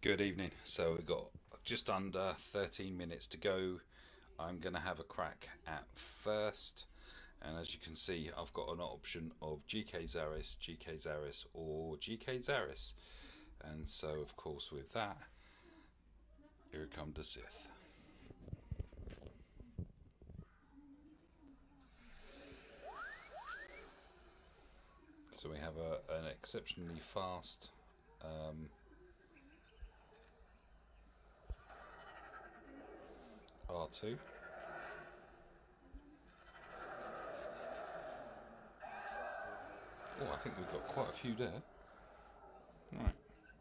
Good evening. So we've got just under 13 minutes to go. I'm going to have a crack at first. And as you can see, I've got an option of GK Zaris, or GK Zaris. And so, of course, with that, here come the Sith. So we have an exceptionally fast R2. Oh, I think we've got quite a few there. Right.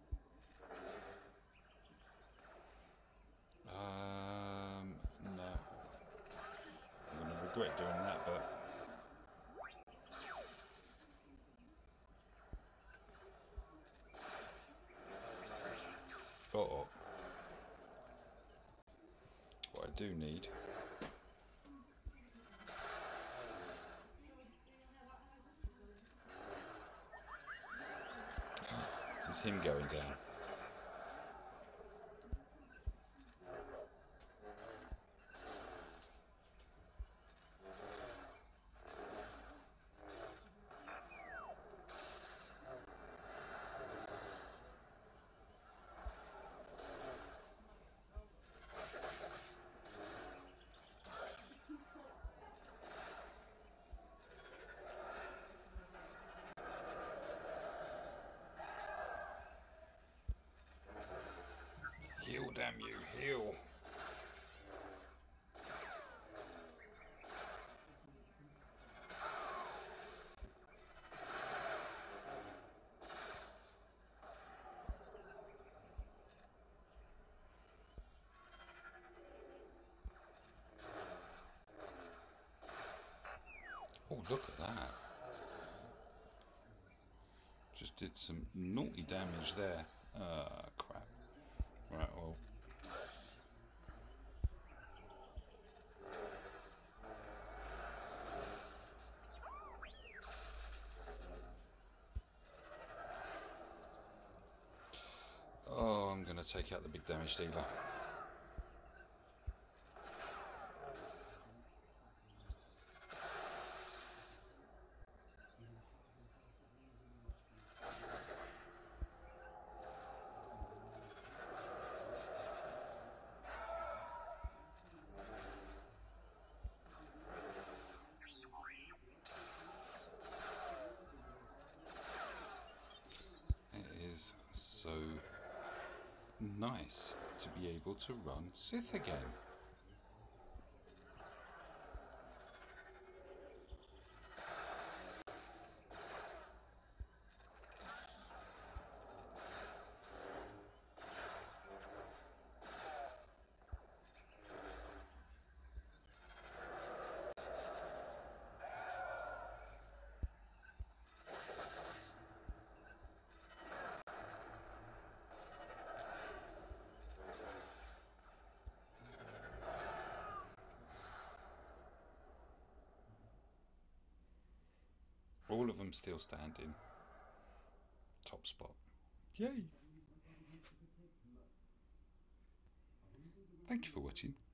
No. I'm going to regret doing that, but... Uh-oh. What I do need... is him going down. Heal, damn you, heal. Oh, look at that. Just did some naughty damage there. Crap. Right, well. Oh, I'm going to take out the big damage dealer. It is so nice to be able to run Sith again. All of them still standing. Top spot. Yay! Thank you for watching.